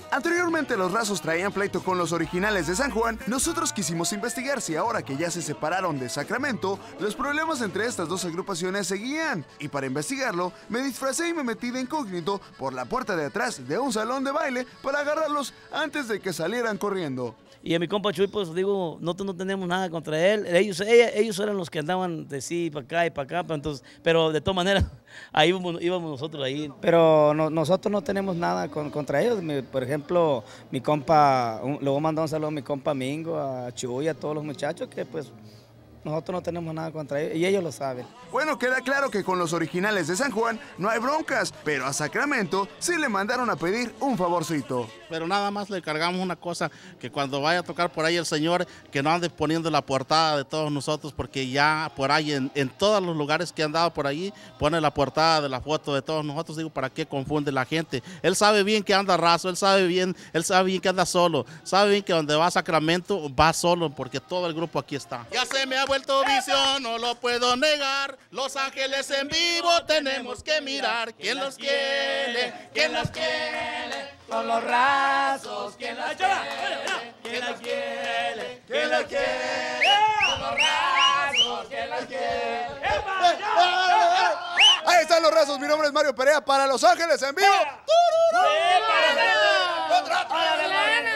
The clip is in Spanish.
Anteriormente los Razos traían pleito con los Originales de San Juan. Nosotros quisimos investigar si ahora que ya se separaron de Sacramento, los problemas entre estas dos agrupaciones seguían. Y para investigarlo, me disfracé y me metí de incógnito por la puerta de atrás de un salón de baile para agarrarlos antes de que salieran corriendo. Y a mi compa Chuy, pues digo, nosotros no tenemos nada contra él. Ellos eran los que andaban de sí para acá y para acá, pero de todas maneras, ahí íbamos nosotros ahí. Pero nosotros no tenemos nada contra ellos. Por ejemplo, mi compa, le voy a mandar un saludo a mi compa Mingo, a Chuy, a todos los muchachos que pues nosotros no tenemos nada contra ellos y ellos lo saben. Bueno, queda claro que con los Originales de San Juan no hay broncas, pero a Sacramento sí le mandaron a pedir un favorcito. Pero nada más le cargamos una cosa, que cuando vaya a tocar por ahí el señor, que no ande poniendo la portada de todos nosotros, porque ya por ahí en todos los lugares que han dado por ahí, pone la portada de la foto de todos nosotros. Digo, ¿para qué confunde la gente? Él sabe bien que anda raso, él sabe bien que anda solo, sabe bien que donde va a Sacramento va solo, porque todo el grupo aquí está. Ya se me ha vuelto vicio, no lo puedo negar. Los Ángeles en vivo tenemos que mirar. ¿Quién los quiere? ¿Quién los quiere? Con los Razos, ¿Quién los quiere? ¿Quién los quiere? ¿Quién los quiere? con los Razos, ¿quién los quiere? Ahí están los Razos, mi nombre es Mario Perea para Los Ángeles en vivo. ¡Sí, para